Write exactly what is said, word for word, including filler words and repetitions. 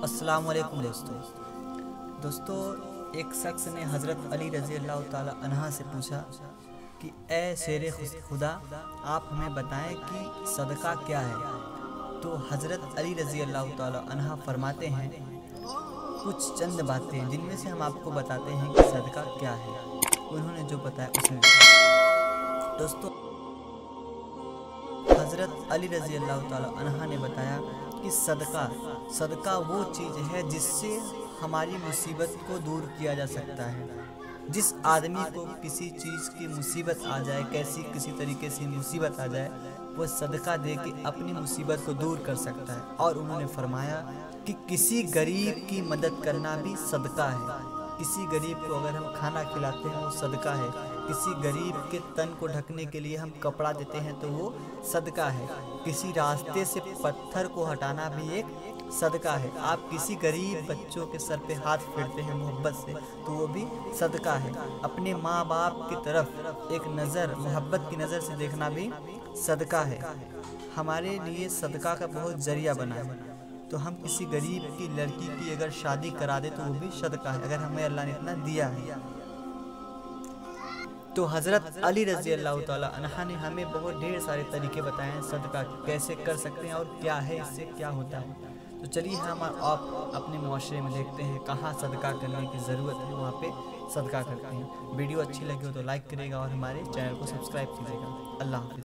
अस्सलाम वालेकुम दोस्तों दोस्तों एक शख्स ने हज़रत अली रज़ी अल्लाह ताला अन्हा से पूछा कि ए शेर खुदा, आप हमें बताएं कि सदका क्या है। तो हज़रत अली रज़ी अल्लाह ताला अन्हा फरमाते हैं कुछ चंद बातें जिनमें से हम आपको बताते हैं कि सदका क्या है। उन्होंने जो बताया उसमें दोस्तों हज़रत अली रज़ी अल्लाह ताला अन्हा ने बताया कि सदका सदका वो चीज़ है जिससे हमारी मुसीबत को दूर किया जा सकता है। जिस आदमी को किसी चीज़ की मुसीबत आ जाए, कैसी किसी तरीके से मुसीबत आ जाए, वो सदका दे के अपनी मुसीबत को दूर कर सकता है। और उन्होंने फरमाया कि किसी गरीब की मदद करना भी सदका है। किसी गरीब को अगर हम खाना खिलाते हैं वो सदका है। किसी गरीब के तन को ढकने के लिए हम कपड़ा देते हैं तो वो सदका है। किसी रास्ते से पत्थर को हटाना भी एक सदका है। आप किसी गरीब बच्चों के सर पे हाथ फेरते हैं मोहब्बत से तो वो भी सदका है। अपने माँ बाप की तरफ एक नज़र मोहब्बत की नज़र से देखना भी सदका है। हमारे लिए सदका का बहुत ज़रिया बना है। तो हम किसी गरीब की लड़की की अगर शादी करा दे तो वो भी सदका है, अगर हमें अल्लाह ने इतना दिया है। तो हज़रत अली रज़ी अल्लाह ताला अन्हा ने हमें बहुत ढेर सारे तरीके बताए हैं सदका कैसे कर सकते हैं और क्या है, इससे क्या होता है। तो चलिए हम आप अपने मुआशरे में देखते हैं कहाँ सदका करने की ज़रूरत है, वहाँ पे सदका करते हैं। वीडियो अच्छी लगी हो तो लाइक करिएगा और हमारे चैनल को सब्सक्राइब कीजिएगा। अल्लाह हाफ़िज़।